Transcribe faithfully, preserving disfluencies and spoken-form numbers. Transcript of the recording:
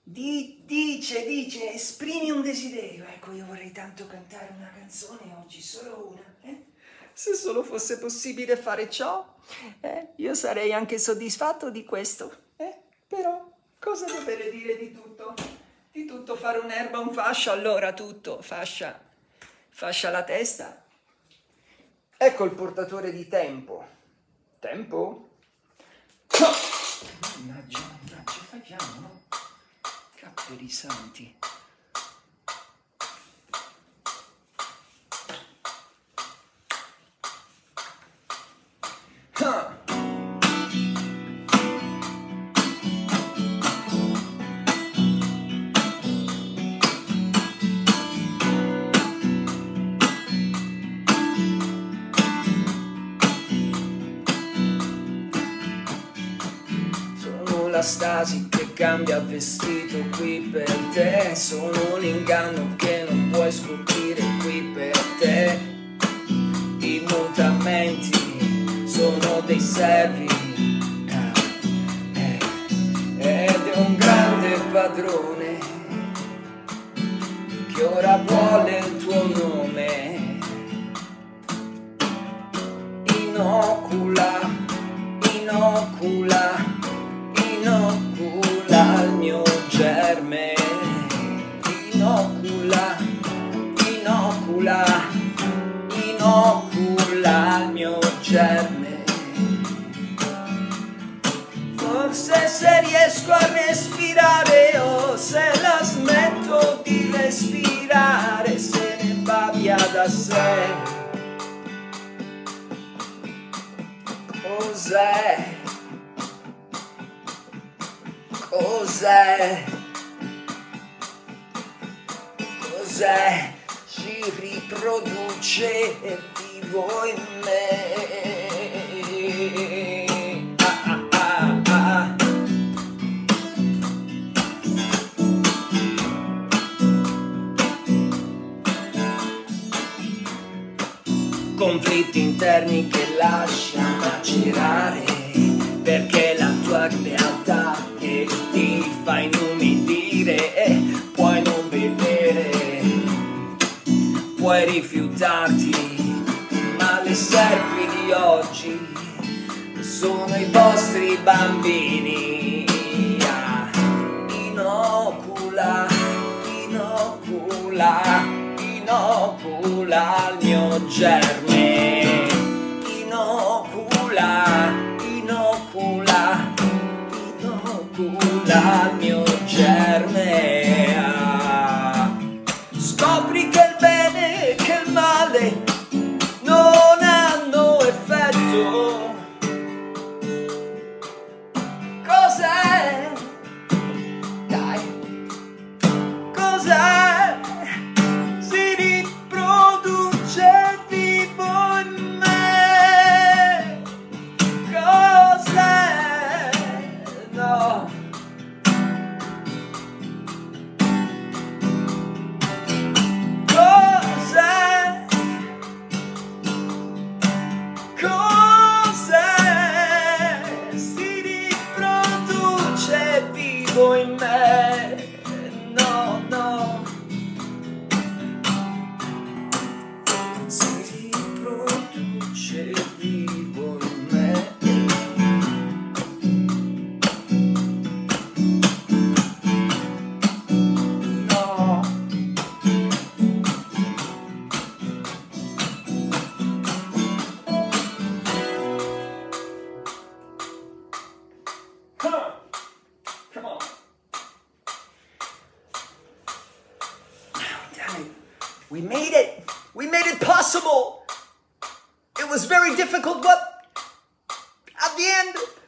Di, dice, dice, esprimi un desiderio. Ecco, io vorrei tanto cantare una canzone oggi, solo una. Eh? Se solo fosse possibile fare ciò, eh, io sarei anche soddisfatto di questo. Eh? Però, cosa dovrei dire di tutto? Di tutto fare un'erba, un fascio, allora tutto, fascia, fascia la testa. Ecco il portatore di tempo. Tempo? Mannaggia, mannaggia, fai piano, no? Capperi santi. Ah. Sono la stasi che cambia vestito qui per te, sono un inganno che non puoi scoprire qui per te. I mutamenti sono dei servi eh, ed è un grande padrone che ora vuole il tuo nome. Inocula, inocula, inocula il mio germe. Inocula, inocula, inocula il mio germe. Forse se riesco a respirare o se la smetto di respirare se ne va via da sé. Cos'è? Cos'è? Cos'è? Si riproduce vivo in me. Ah, ah, ah, ah. Conflitti interni che lascia macerare, perché la tua realtà che ti fa inumidire e puoi non vedere, puoi rifiutarti, ma le serpi di oggi sono i vostri bambini. Ah, inocula, inocula, inocula il mio germe. Inocula, inocula, inocula il mio germe. Ah, scopri che il bene e che il male non hanno effetto. Cos'è? Dai, cos'è? Si riproduce vivo in me. Cos'è? No. Cos'è? Cos'è? Si riproduce vivo in me. No, no. Si riproduce vivo in me. No. Huh. Come on. Damn it. We made it. We made it possible. It was very difficult, but at the end,